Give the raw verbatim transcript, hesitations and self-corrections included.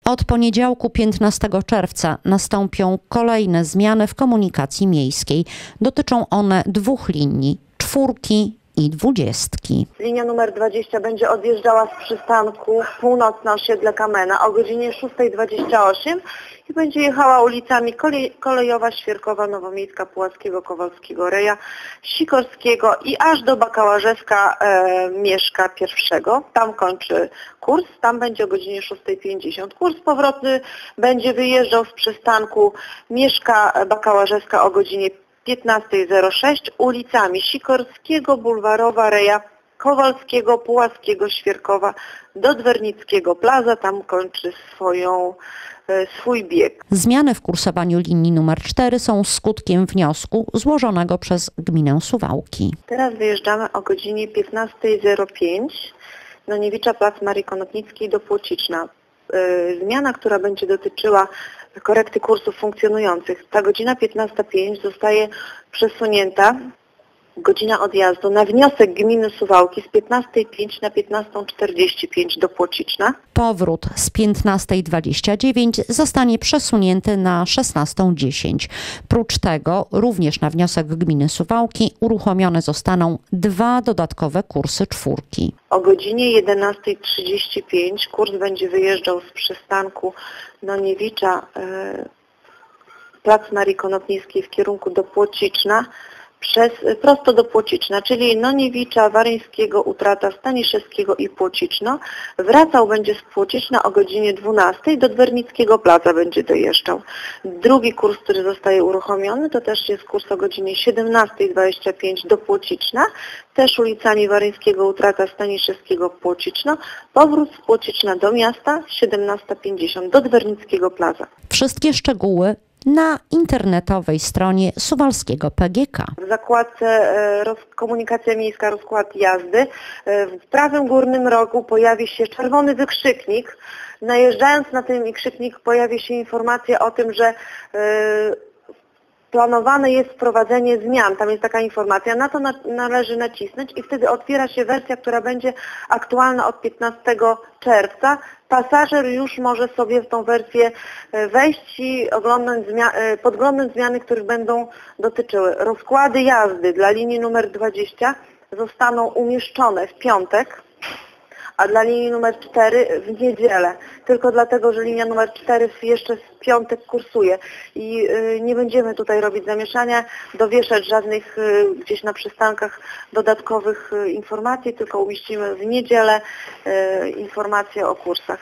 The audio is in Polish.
Od poniedziałku piętnastego czerwca nastąpią kolejne zmiany w komunikacji miejskiej. Dotyczą one dwóch linii, czwórki i dwudziestki. Linia numer dwadzieścia będzie odjeżdżała z przystanku Północna osiedle Kamena o godzinie szósta dwadzieścia osiem i będzie jechała ulicami kolej, Kolejowa, Świerkowa, Nowomiejska, Puławskiego, Kowalskiego, Reja, Sikorskiego i aż do Bakałażewska e, Mieszka pierwszego. Tam kończy kurs, tam będzie o godzinie szósta pięćdziesiąt. Kurs powrotny będzie wyjeżdżał z przystanku Mieszka Bakałażewska o godzinie piętnasta zero sześć ulicami Sikorskiego, Bulwarowa, Reja, Kowalskiego, Puławskiego, Świerkowa do Dwernickiego Plaza. Tam kończy swoją, swój bieg. Zmiany w kursowaniu linii numer cztery są skutkiem wniosku złożonego przez gminę Suwałki. Teraz wyjeżdżamy o godzinie piętnasta zero pięć na Niewicza, Plac Marii Konopnickiej do Płociczna. Zmiana, która będzie dotyczyła korekty kursów funkcjonujących. Ta godzina piętnasta pięć zostaje przesunięta, godzina odjazdu, na wniosek gminy Suwałki z piętnastej pięć na piętnastą czterdzieści pięć do Płociczna. Powrót z piętnastej dwadzieścia dziewięć zostanie przesunięty na szesnastą dziesięć. Prócz tego, również na wniosek gminy Suwałki, uruchomione zostaną dwa dodatkowe kursy czwórki. O godzinie jedenasta trzydzieści pięć kurs będzie wyjeżdżał z przystanku Noniewicza, e, Plac Marii Konopnickiej w kierunku do Płociczna, przez, prosto do Płociczna, czyli Noniewicza, Waryńskiego, Utrata, Staniszewskiego i Płociczno. Wracał będzie z Płociczna o godzinie dwunastej, do Dwernickiego Plaza będzie dojeżdżał. Drugi kurs, który zostaje uruchomiony, to też jest kurs o godzinie siedemnasta dwadzieścia pięć do Płociczna, też ulicami Waryńskiego, Utrata, Staniszewskiego, Płociczno. Powrót z Płociczna do miasta siedemnasta pięćdziesiąt do Dwernickiego Plaza. Wszystkie szczegóły na internetowej stronie Suwalskiego P G K. W zakładce e, roz, Komunikacja Miejska, rozkład jazdy, e, w prawym górnym rogu pojawi się czerwony wykrzyknik. Najeżdżając na ten wykrzyknik pojawi się informacja o tym, że e, planowane jest wprowadzenie zmian. Tam jest taka informacja, na to na, należy nacisnąć i wtedy otwiera się wersja, która będzie aktualna od piętnastego czerwca. Pasażer już może sobie w tą wersję wejść i oglądnąć zmia- podglądnąć zmiany, których będą dotyczyły. Rozkłady jazdy dla linii numer dwadzieścia zostaną umieszczone w piątek, a dla linii numer cztery w niedzielę. Tylko dlatego, że linia numer cztery jeszcze w piątek kursuje i y, nie będziemy tutaj robić zamieszania, dowieszać żadnych y, gdzieś na przystankach dodatkowych y, informacji, tylko umieścimy w niedzielę y, informacje o kursach.